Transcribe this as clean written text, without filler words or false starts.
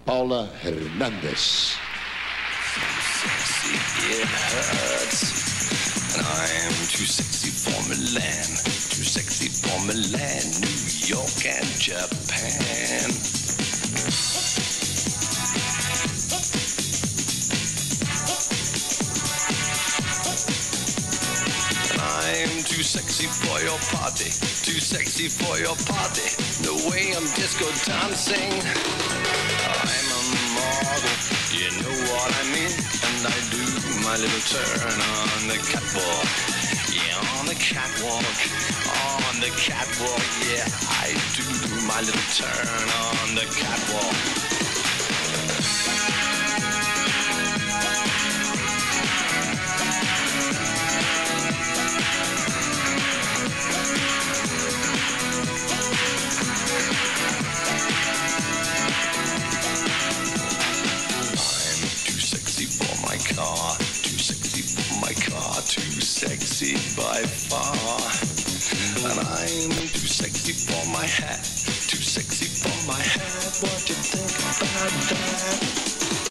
Paula Hernandez. It hurts. And I'm too sexy for Milan, too sexy for Milan, New York and Japan. And I'm too sexy for your party, too sexy for your party. The way I'm disco dancing, I'm a model, you know what I mean. And I do my little turn on the catwalk, yeah, on the catwalk, on the catwalk, yeah, I do my little turn on the catwalk. Too sexy by far. And I'm too sexy for my hat,